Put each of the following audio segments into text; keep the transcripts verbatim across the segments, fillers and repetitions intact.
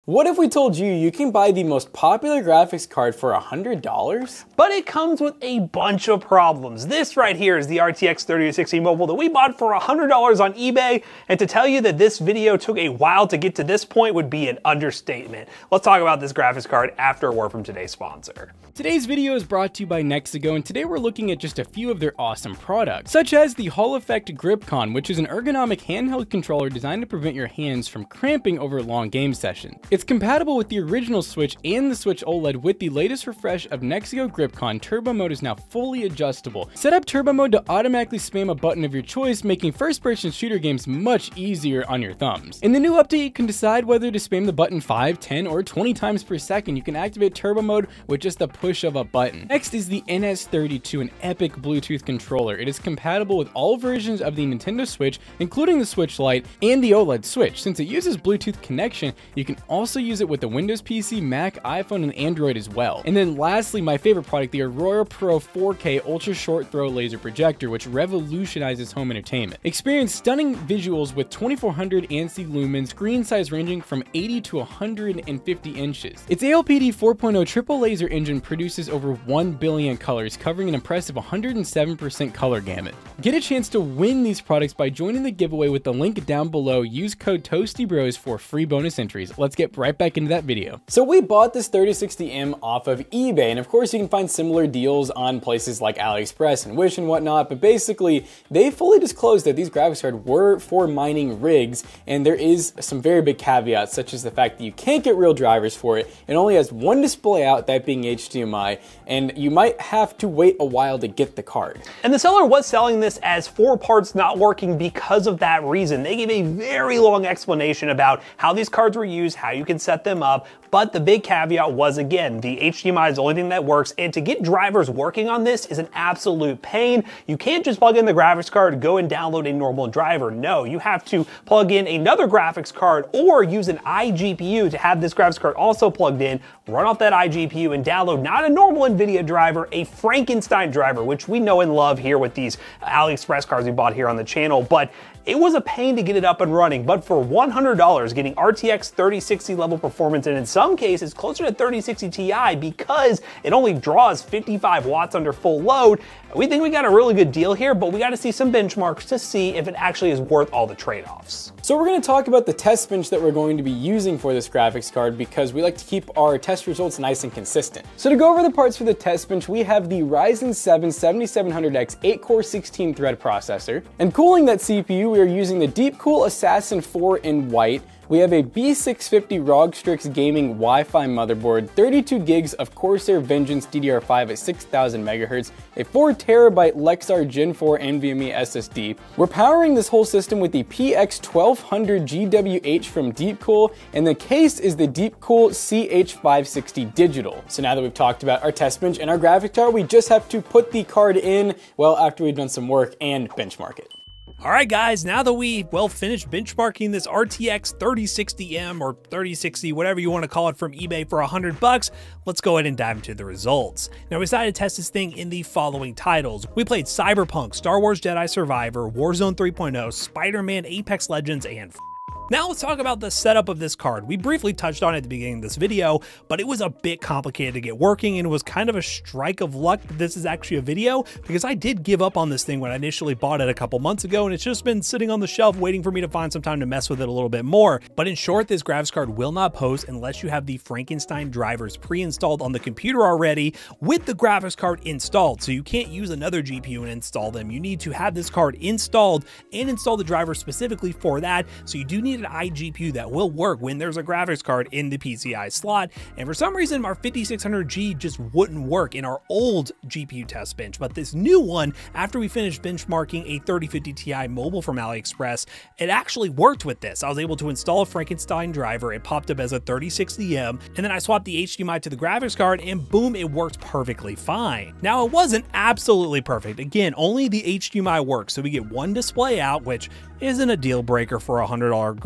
What if we told you you can buy the most popular graphics card for one hundred dollars? But it comes with a bunch of problems. This right here is the R T X thirty sixty mobile that we bought for one hundred dollars on eBay, and to tell you that this video took a while to get to this point would be an understatement. Let's talk about this graphics card after a word from today's sponsor. Today's video is brought to you by Nexigo, and today we're looking at just a few of their awesome products, such as the Hall Effect GripCon, which is an ergonomic handheld controller designed to prevent your hands from cramping over long game sessions. It's compatible with the original Switch and the Switch OLED. With the latest refresh of Nexigo GripCon, Turbo Mode is now fully adjustable. Set up Turbo Mode to automatically spam a button of your choice, making first-person shooter games much easier on your thumbs. In the new update, you can decide whether to spam the button five, ten, or twenty times per second. You can activate Turbo Mode with just the push of a button. Next is the N S thirty-two, an epic Bluetooth controller. It is compatible with all versions of the Nintendo Switch, including the Switch Lite and the OLED Switch. Since it uses Bluetooth connection, you can also use it with the Windows P C, Mac, iPhone, and Android as well. And then lastly, my favorite product, the Aurora Pro four K Ultra Short Throw Laser Projector, which revolutionizes home entertainment. Experience stunning visuals with twenty-four hundred A N S I lumens, screen size ranging from eighty to one hundred fifty inches. Its A L P D four point oh triple laser engine produces over one billion colors, covering an impressive one hundred seven percent color gamut. Get a chance to win these products by joining the giveaway with the link down below. Use code TOASTYBROS for free bonus entries. Let's get right back into that video. So we bought this thirty sixty M off of eBay, and of course you can find similar deals on places like AliExpress and Wish and whatnot, but basically they fully disclosed that these graphics cards were for mining rigs, and there is some very big caveats, such as the fact that you can't get real drivers for it. It only has one display out, that being H D M I, and you might have to wait a while to get the card. And the seller was selling this as four parts not working because of that reason. They gave a very long explanation about how these cards were used, how you can set them up, but the big caveat was, again, the H D M I is the only thing that works, and to get drivers working on this is an absolute pain. You can't just plug in the graphics card, go and download a normal driver. No, you have to plug in another graphics card or use an iGPU to have this graphics card also plugged in, run off that iGPU and download not a normal NVIDIA driver, a Frankenstein driver, which we know and love here with these AliExpress cards we bought here on the channel, but it was a pain to get it up and running. But for one hundred dollars, getting R T X thirty sixty level performance, and in some cases closer to thirty sixty Ti because it only draws fifty-five watts under full load, we think we got a really good deal here, but we got to see some benchmarks to see if it actually is worth all the trade-offs. So we're going to talk about the test bench that we're going to be using for this graphics card, because we like to keep our test results nice and consistent. So to go over the parts for the test bench, we have the Ryzen seven seventy-seven hundred X eight core sixteen thread processor, and cooling that C P U we are using the Deepcool Assassin four in white. We have a B six fifty R O G Strix gaming Wi-Fi motherboard, thirty-two gigs of Corsair Vengeance D D R five at six thousand megahertz, a four terabyte Lexar Gen four NVMe S S D. We're powering this whole system with the P X twelve hundred G W H from Deepcool, and the case is the Deepcool C H five sixty Digital. So now that we've talked about our test bench and our graphics card, we just have to put the card in, well, after we've done some work and benchmark it. All right, guys, now that we, well, finished benchmarking this R T X thirty sixty M or thirty sixty, whatever you want to call it, from eBay for one hundred bucks, let's go ahead and dive into the results. Now, we decided to test this thing in the following titles. We played Cyberpunk, Star Wars Jedi Survivor, Warzone three point oh, Spider-Man, Apex Legends, and now let's talk about the setup of this card. We briefly touched on it at the beginning of this video, but it was a bit complicated to get working, and it was kind of a strike of luck that this is actually a video, because I did give up on this thing when I initially bought it a couple months ago, and it's just been sitting on the shelf waiting for me to find some time to mess with it a little bit more. But in short, this graphics card will not post unless you have the Frankenstein drivers pre-installed on the computer already with the graphics card installed. So you can't use another G P U and install them. You need to have this card installed and install the driver specifically for that. So you do need an iGPU that will work when there's a graphics card in the P C I slot, and for some reason our fifty-six hundred G just wouldn't work in our old G P U test bench. But this new one, after we finished benchmarking a thirty fifty Ti mobile from AliExpress, it actually worked with this. I was able to install a Frankenstein driver, it popped up as a thirty sixty M, and then I swapped the H D M I to the graphics card, and boom, it worked perfectly fine. Now, it wasn't absolutely perfect. Again, only the H D M I works, so we get one display out, which isn't a deal breaker for a one hundred dollar graphics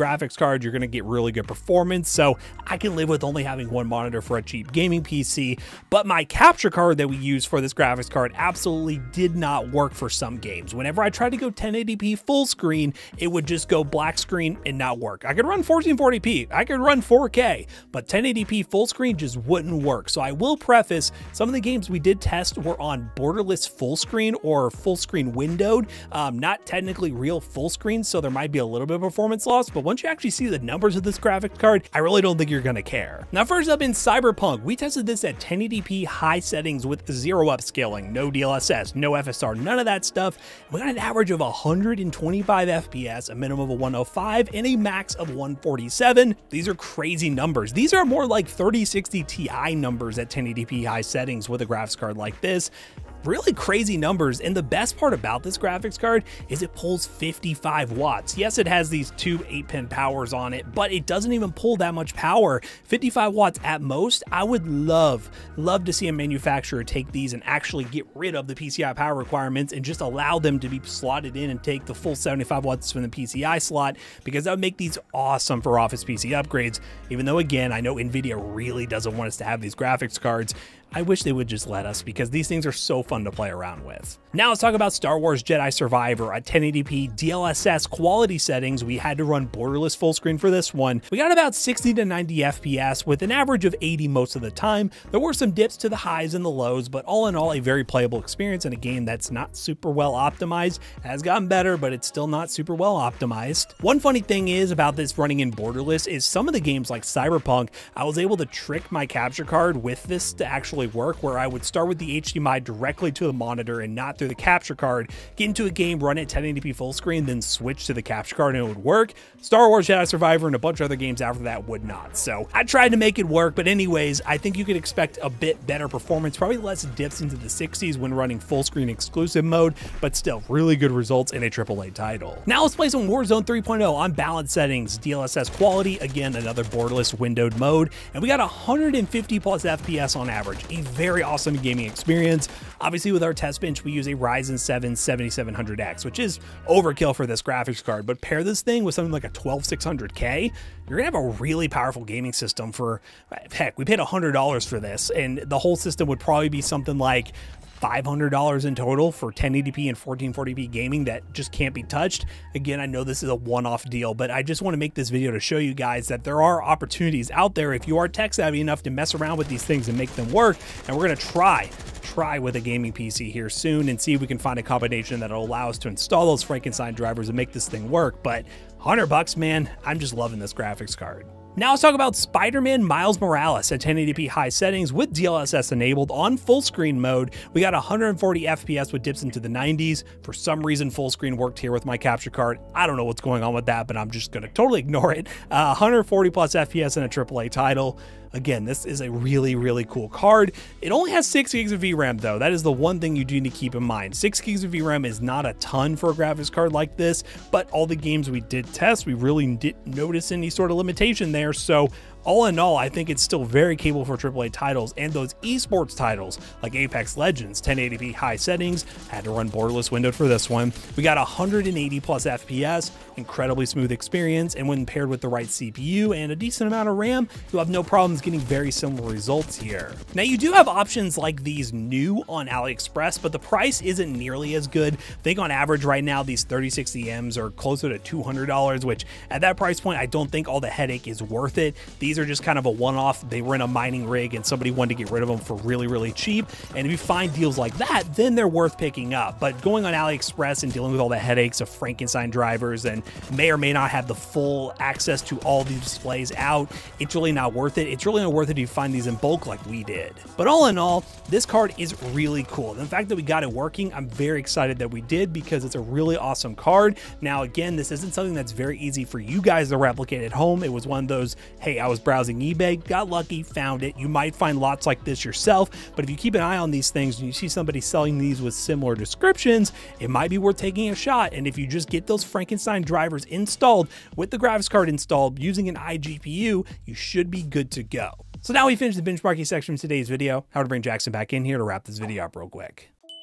graphics card, you're going to get really good performance. So I can live with only having one monitor for a cheap gaming P C, but my capture card that we use for this graphics card absolutely did not work for some games. Whenever I tried to go ten eighty p full screen, it would just go black screen and not work. I could run fourteen forty p, I could run four K, but ten eighty p full screen just wouldn't work. So I will preface, some of the games we did test were on borderless full screen or full screen windowed, um, not technically real full screen, so there might be a little bit of performance loss, but once you actually see the numbers of this graphics card, I really don't think you're gonna care. Now first up in Cyberpunk, we tested this at ten eighty p high settings with zero upscaling, no D L S S, no F S R, none of that stuff. We got an average of one hundred twenty-five F P S, a minimum of one oh five, and a max of one forty-seven. These are crazy numbers. These are more like thirty sixty Ti numbers at ten eighty p high settings with a graphics card like this. Really crazy numbers, and the best part about this graphics card is it pulls fifty-five watts. Yes, it has these two eight pin powers on it, but it doesn't even pull that much power. fifty-five watts at most. I would love, love to see a manufacturer take these and actually get rid of the P C I power requirements and just allow them to be slotted in and take the full seventy-five watts from the P C I slot, because that would make these awesome for office P C upgrades. Even though, again, I know NVIDIA really doesn't want us to have these graphics cards, I wish they would just let us, because these things are so fun to play around with. Now let's talk about Star Wars Jedi Survivor at ten eighty p D L S S quality settings. We had to run borderless full screen for this one. We got about sixty to ninety F P S with an average of eighty most of the time. There were some dips to the highs and the lows, but all in all, a very playable experience in a game that's not super well optimized. It has gotten better, but it's still not super well optimized. One funny thing is about this running in borderless is some of the games like Cyberpunk, I was able to trick my capture card with this to actually work, where I would start with the H D M I directly to the monitor and not through the capture card, get into a game, run it ten eighty p full screen, then switch to the capture card and it would work. Star Wars Jedi Survivor and a bunch of other games after that would not. So I tried to make it work, but anyways, I think you could expect a bit better performance, probably less dips into the sixties when running full screen exclusive mode, but still really good results in a triple A title. Now let's play some Warzone three point oh on balance settings, D L S S quality, again, another borderless windowed mode, and we got one hundred fifty plus F P S on average. A very awesome gaming experience. Obviously, with our test bench, we use a Ryzen seven seventy-seven hundred X, which is overkill for this graphics card, but pair this thing with something like a twelve six hundred K, you're gonna have a really powerful gaming system for, heck, we paid one hundred dollars for this, and the whole system would probably be something like five hundred dollars in total for ten eighty p and fourteen forty p gaming that just can't be touched. Again, I know this is a one-off deal, but I just want to make this video to show you guys that there are opportunities out there if you are tech savvy enough to mess around with these things and make them work. And we're going to try try with a gaming P C here soon and see if we can find a combination that'll allow us to install those Frankenstein drivers and make this thing work. But one hundred bucks, man, I'm just loving this graphics card. Now let's talk about Spider-Man Miles Morales at ten eighty p high settings with D L S S enabled on full screen mode. We got one hundred forty F P S with dips into the nineties. For some reason, full screen worked here with my capture card. I don't know what's going on with that, but I'm just gonna totally ignore it. Uh, one hundred forty plus F P S in a triple A title. Again, this is a really, really cool card. It only has six gigs of V RAM though. That is the one thing you do need to keep in mind. Six gigs of V RAM is not a ton for a graphics card like this, but all the games we did test, we really didn't notice any sort of limitation there. So all in all, I think it's still very capable for triple A titles, and those esports titles like Apex Legends, ten eighty p high settings, had to run borderless windowed for this one. We got one hundred eighty plus F P S, incredibly smooth experience, and when paired with the right C P U and a decent amount of RAM, you'll have no problems getting very similar results here. Now you do have options like these new on AliExpress, but the price isn't nearly as good. I think on average right now, these thirty sixty Ms are closer to two hundred dollars, which at that price point, I don't think all the headache is worth it. These are just kind of a one-off. They were in a mining rig and somebody wanted to get rid of them for really, really cheap. And if you find deals like that, then they're worth picking up. But going on AliExpress and dealing with all the headaches of Frankenstein drivers and may or may not have the full access to all these displays out, it's really not worth it. It's really not worth it if you find these in bulk like we did. But all in all, this card is really cool. The fact that we got it working, I'm very excited that we did, because it's a really awesome card. Now, again, this isn't something that's very easy for you guys to replicate at home. It was one of those, hey, I was browsing eBay, got lucky, found it. You might find lots like this yourself, but if you keep an eye on these things and you see somebody selling these with similar descriptions, it might be worth taking a shot. And if you just get those Frankenstein drivers installed with the graphics card installed using an iGPU, you should be good to go. So now we finished the benchmarking section of today's video. How to bring Jackson back in here to wrap this video up real quick.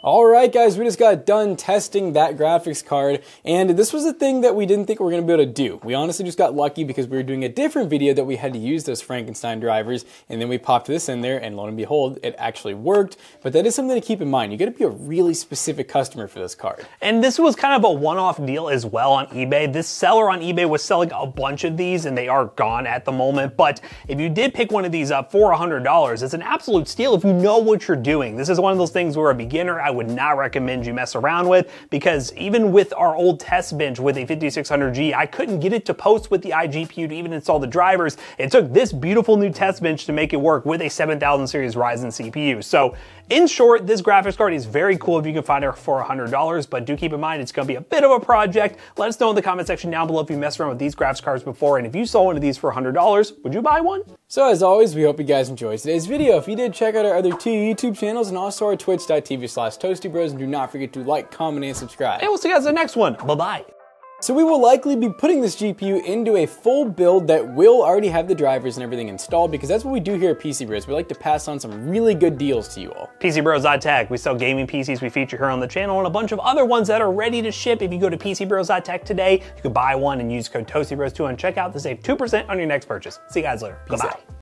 All right, guys, we just got done testing that graphics card, and this was a thing that we didn't think we were gonna be able to do. We honestly just got lucky because we were doing a different video that we had to use those Frankenstein drivers, and then we popped this in there, and lo and behold, it actually worked. But that is something to keep in mind. You gotta be a really specific customer for this card. And this was kind of a one-off deal as well on eBay. This seller on eBay was selling a bunch of these, and they are gone at the moment. But if you did pick one of these up for one hundred dollars, it's an absolute steal if you know what you're doing. This is one of those things where a beginner, I would not recommend you mess around with, because even with our old test bench with a fifty-six hundred G, I couldn't get it to post with the iGPU to even install the drivers. It took this beautiful new test bench to make it work with a seven thousand series Ryzen C P U. So in short, this graphics card is very cool if you can find it for one hundred dollars, but do keep in mind it's going to be a bit of a project. Let us know in the comment section down below if you messed around with these graphics cards before, and if you saw one of these for one hundred dollars, would you buy one? So as always, we hope you guys enjoyed today's video. If you did, check out our other two YouTube channels and also our twitch dot T V slash Toasty Bros, and do not forget to like, comment, and subscribe. And we'll see you guys in the next one. Bye-bye. So we will likely be putting this G P U into a full build that will already have the drivers and everything installed, because that's what we do here at P C Bros. We like to pass on some really good deals to you all. P C Bros dot tech. We sell gaming P Cs we feature here on the channel, and a bunch of other ones that are ready to ship. If you go to P C Bros dot tech today, you can buy one and use code Toasty Bros two on checkout to save two percent on your next purchase. See you guys later. Goodbye.